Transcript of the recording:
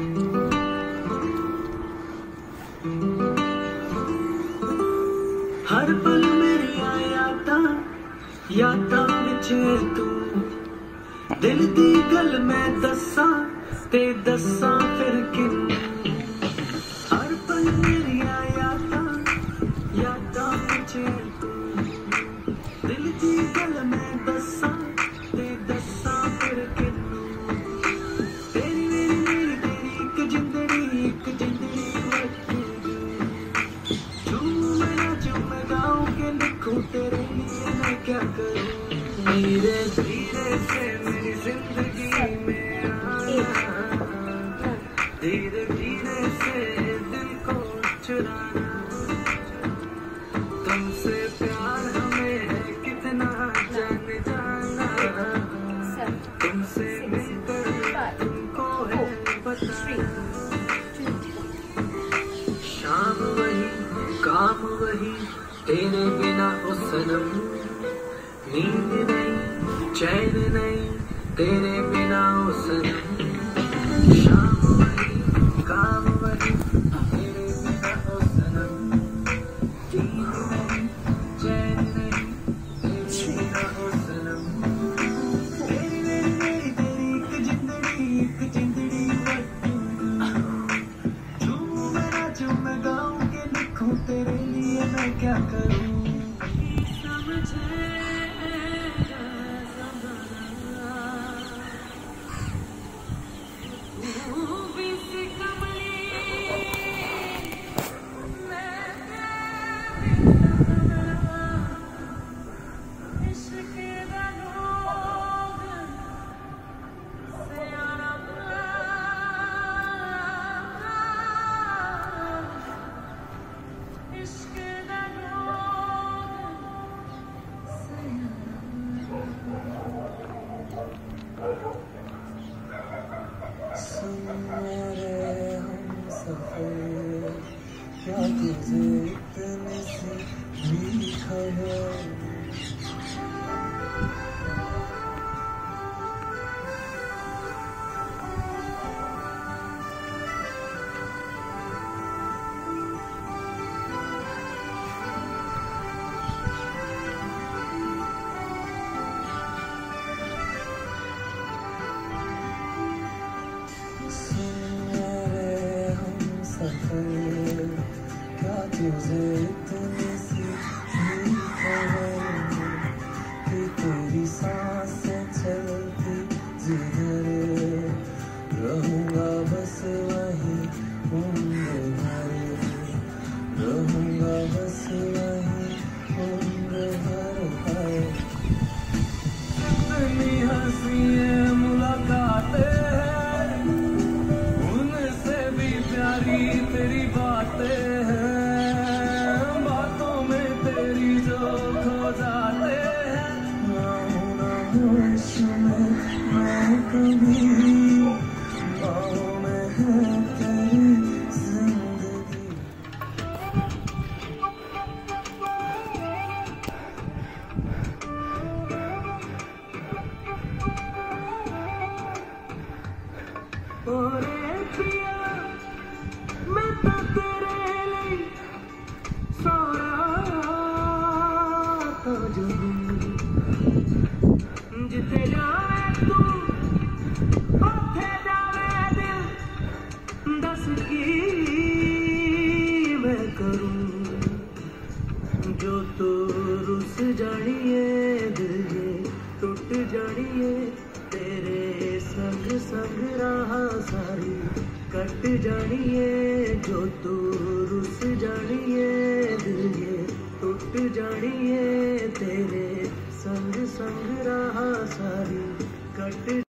हर पल मेरिया यादां विच तू दिल दी गल मैं दस्सां ते दस्सां फिर किन्नू। हर पल मेरिया यादां विच तू दिल दी गल मैं दस्सां ते दस्सां फिर किन्नू। तेरी मेरी तेरी एक जिंदड़ी झूम मैं गाऊं के लिखूं तेरे लिए मैं क्या करूं। धीरे धीरे से मेरी जिंदगी में आना, धीरे धीरे से दिल को चुराना। तुमसे प्यार हमें कितना जान जाना, तुमसे मिलकर तुमको है बताना। शाम वही काम वही तेरे बिना ओ सनम, नींद नहीं चैन नहीं तेरे बिना ओ सनम। शाम वही काम वही तेरे बिना ओ सनम, नींद नहीं चैन नहीं तेरे बिना ओ सनम। तेरी मेरी तेरी एक जिंदड़ी झूम मैं गाऊं के लिखूं तेरे लिए मैं क्या करूं। क्या तुझे इतनी सी भी खबर। क्या तुझे इतनी सी भी खबर कि तेरी सांसें चलती जिधर रहूंगा बस वहीं उम्र भर, रहूंगा बस वहीं उम्र भर। इतनी हंसी मुलाकातें हैं, उनसे भी प्यारी तेरी बातें हैं, बातों में तेरी जो खो जाते हैं। ना होश में मैं कभी बाहों में है तेरी जिंदगी। ओरे पिया मैं तो तेरे लिए सोरा तो जो जिथे जावे तू उथे जावे दिल, दस की मैं करूं जो तू रुस जानिए दिल ये टूट जानिए। तेरे संग संग राह सारी कट जानिए, जो तू रुस जानिए दिल ये टूट जानिए। तेरे संग संग राह सारी कट